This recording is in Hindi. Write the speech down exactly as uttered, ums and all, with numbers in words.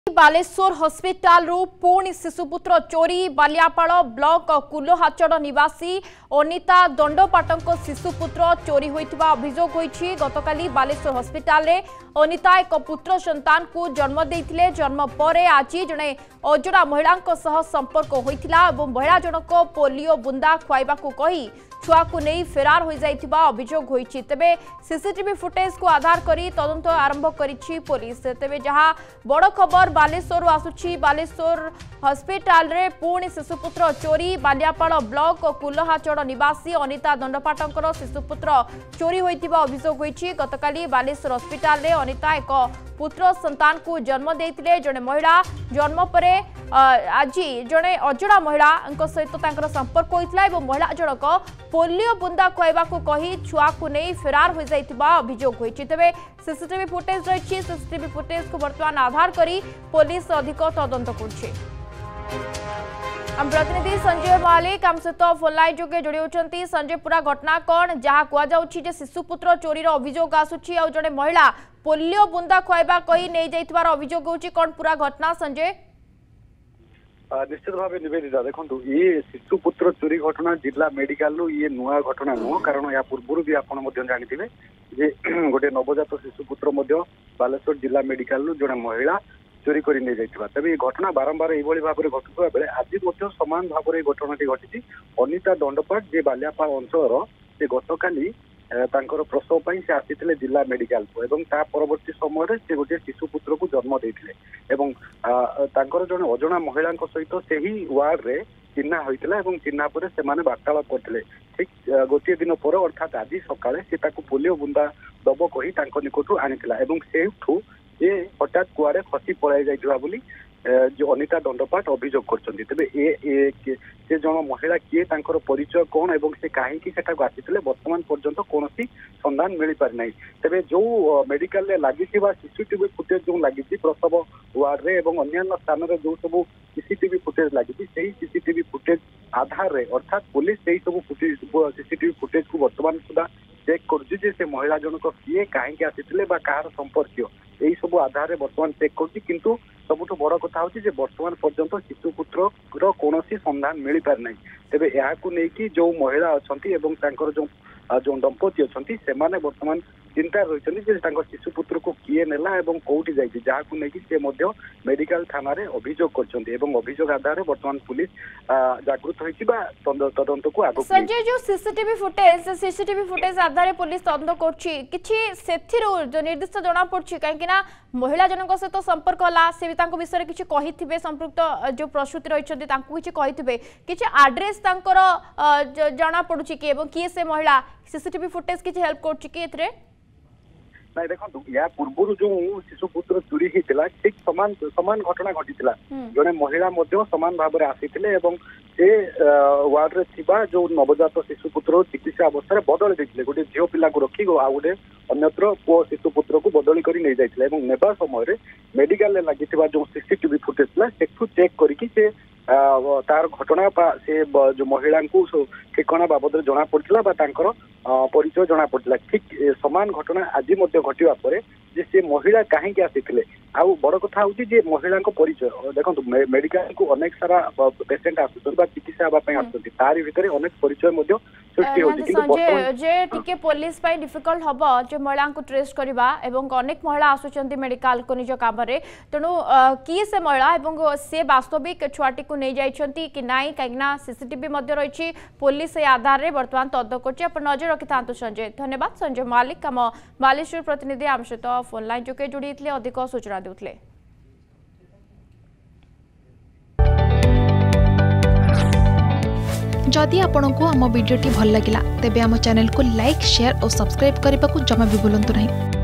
बालेश्वर हॉस्पिटल रु पुणी शिशुपुत्र चोरी बालियापाड़ ब्लॉक कुलोहाचड़ निवासी अनिता दंडपाटों शिशुपुत्र चोरी होइतिबा अभियोग होइछि। गतकाली बालेश्वर हॉस्पिटल रे अनिता एक पुत्र संतान को जन्म देइथिले। जन्म परे आज जने अजरा महिला सह संपर्क होइथिला एवं महिला जनक पोलियो बुंदा खुआइबा को कही छुआ को नहीं फेरार हो जाइथिबा अभियोग होइछि। तेबे सीसीटीवी फुटेज को आधार करी तदंत आरंभ करिछि पुलिस। तेबे जहां बड़ खबर बालेश्वर आसुछि। बालेश्वर हॉस्पिटल रे पुणी शिशुपुत्र चोरी बालियापाड़ ब्लॉक कुलोहाचड़ निवासी अनिता दंडपाटंकर शिशुपुत्र चोरी होइतिबा अभियोग होइछि। गतकाली बालेश्वर हॉस्पिटल रे अनिता एक पुत्र संतान को जन्म देइतिले। जने महिला जन्म परे आज जने अजड़ा महिला सहित तांकर संपर्क होइतिला एवं महिला जनक पोलियो बुंदा खुआइबा को कही छुआ को नहीं फेरार हो जाइतिबा अभियोग होइछि। तेबे सीसीटीवी फुटेज रहिछि। सीसीटीवी फुटेज को वर्तमान आधार करी पुलिस अधिक तदंत करछि। हम प्रतिनिधि संजय मालिक आम सहित फोन लाइन जोगे जोड़ी होती। संजय पूरा घटना कौन जहाँ कहुच्छी शिशुपुत्र चोरी अभियोग आसूची आ जड़े महिला पोलियो बुंदा खुआइबा कही नहीं जाइथिबार अभियोग होउची कौन पूरा घटना संजय? निश्चित भाव निवेदिता देखो ये शिशुपुत्र चोरी घटना जिला मेडिकल ये नुआ घटना नुह कारण या पूर्व भी आप जानते जे गोटे नवजात शिशुपुत्र बालेश्वर जिला मेडिकल जड़े महिला चोरी कर नहीं जाइथिबा। तबे ये घटना बारंबार यही भाव में घटुवा बेले आज समान भाव में घटनाटी घटी। अनिता दंडपाट जे बालियापाड़ अंचल से गतकाली तांकर प्रसव पाई से आसीथिले जिला मेडिकल को एवं ता परवर्ती समय से गोटे शिशुपुत्र को जन्म देइथिले एवं तांकर जने अजଣା महिला सहित से ही वार्ड रे चिन्हा होइतिला एवं चिन्हा पर से माने वार्तालाप करथिले। ठीक गोटे दिन पर अर्थात आज सकाळे से ताको पोलियो बुंदा दब कही तांको निकटू आनिथिला एवं सेठू ये हठात कुआरे खसी पलाई जाइथिबा बोली जो अनिता दंडपाट अभियोग करछन्ती। तबे ए से जन महिला किए तांकर परिचय कौन एवं से कहीं से आसीथिले वर्तमान पर्यंत कौन संधान मिल पारि नाही। तबे जो मेडिकल रे लागिथिबा सीसीटीवी फुटेज जो लागिथि प्रसव वार्ड रे एवं अन्य स्थान रे जो सब सीसीटीवी फुटेज लागिथि सेही सीसीटीवी फुटेज आधार रे अर्थात पुलिस सेही सब फुटेज सीसीटीवी फुटेज को वर्तमान सुधा चेक करछि जे से महिला जनक किए कहीं आसीथिले बा कार संपर्कीय यही सब आधार रे वर्तमान चेक करछि। किंतु सबुठ बड़ कथा होछि जे वर्तमान पर्यंत शिशुपुत्र कौन संधान मिल पारि नाही। तेबे या को लेकिन जो महिला अच्छी एवं तांकर जो जो दंपति अच्छी से माने वर्तमान चिंता रही शिशुपुत्र को किए नेला एवं कौटी जाइछि जहाँ को लेकिन से मध्य मेडिकल थाना रे अभियोग करछन्ती एवं अभियोग आधार रे वर्तमान पुलिस जागृत होइछि बा तदंत को आगो। संजय जो सीसीटीवी फुटेज सीसीटीवी फुटेज आधार रे पुलिस तदंत करछि किछि सेथिरो जो निर्दिष्ट जणा पड़छि काहेकि ना महिला जनक सहित संपर्क होला से भी तांको विषय किछि कहिथिबे संपृक्त जो प्रसूति रहिछन्ती तांको किछि कहिथिबे किछि एड्रेस तांकर जणा पड़ुछि कि एवं किए से महिला सीसीटीवी फुटेज किछि हेल्प करछि कि एथरे? नहीं देखो या पूर्व जो शिशुपुत्र चोरी होता ठीक समान समान घटना घटी जड़े महिला समान भाव में आसीथिले एवं से वार्ड रे थिबा जो नवजात शिशुपुत्र चिकित्सा अवस्था बदल देते गोटे झील पिला को रखी आ गोटे अन्यत्र पुओ शिशुपुत्र को बदली कर नहीं जाइथिले एवं नेबा समय मेडिकल रे लागि जो सीसीटीवी फुटेज था सेठू चेक करके से तार घटना से जो महिला को ठिकाना बाबद जना पड़ा परिचय जना पड़ा। ठीक समान घटना आज घटवा पर जे से महिला कहीं आसीथिले आ बड़ कथा होची जे महिला परिचय देखो मेडिकल को अनेक सारा पेशेंट आसुछन चिकित्सा आसुछन तारी भितर अनेक परिचय सृष्टि होची जे टिके पुलिस पाई डिफिकल्ट हबो जे महिला को ट्रेस करबा एवं अनेक महिला आसुछन्ती मेडिकल को निज काम रे तेणु की से महिला एवं से वास्तविक छुआटी को नहीं जाइछन्ती कि नाई काइना सीसीटीवी मध्ये रहिछि पुलिस ए आधार रे वर्तमान तदंत करछि। अपन नजर रखि थांतु संजय। धन्यवाद संजय मालिक हम बालेश्वर प्रतिनिधि आम सहित फोन लाइन जोके जोड़ी अधिक सूचना देउथले। जदि आपंक आम भिडी भल लगा तेब आम चैनल को लाइक शेयर और सब्सक्राइब करने को जमा भी भूलु नहीं।